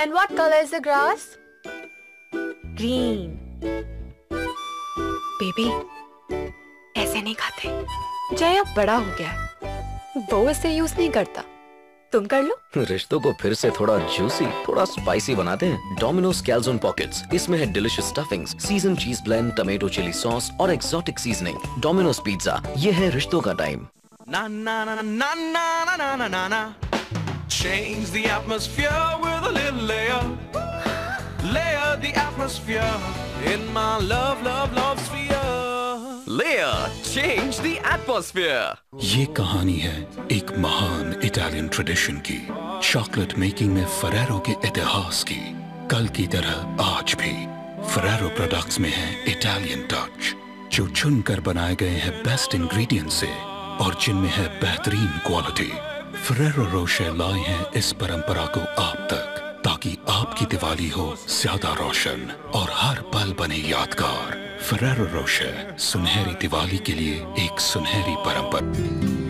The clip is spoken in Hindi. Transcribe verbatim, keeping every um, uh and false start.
And what color is the grass? Green. Baby, ऐसे नहीं खाते। जय अब बड़ा हो गया है, वो इसे यूज नहीं करता। तुम कर लो। रिश्तों को फिर से थोड़ा जूसी, थोड़ा स्पाइसी बनाते हैं। डोमिनोज कैल्ज़ोन पॉकेट्स, इसमें है delicious stuffings, seasoned cheese blend, tomato chili sauce और एक्सोटिक सीजनिंग। डोमिनोज पिज्जा, ये है रिश्तों का time. Na na na na na na na na na na. Change the atmosphere with a little layer. Layer the atmosphere in my love, love, love sphere. Layer, change the atmosphere. ये कहानी है एक महान इटालियन ट्रेडिशन की, चॉकलेट मेकिंग में फरेरो के इतिहास की। कल की तरह आज भी फरेरो प्रोडक्ट्स में है इटालियन टच, जो चुनकर बनाए गए हैं बेस्ट इंग्रेडिएंट से और जिनमें है बेहतरीन क्वालिटी। फरेरो रोशे लाए हैं इस परंपरा को आप तक, ताकि आपकी दिवाली हो ज्यादा रोशन और हर पल बने यादगार। फरेरो रोशे, सुनहरी दिवाली के लिए एक सुनहरी परंपरा।